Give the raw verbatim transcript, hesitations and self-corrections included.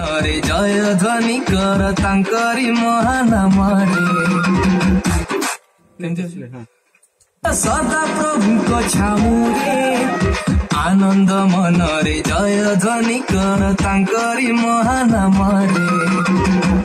रे जय ध्वनि कर तांकरी महानामरे सदा प्रभु को छामुरे आनंद मन रे जय ध्वनि कर तांकरी महानामरे।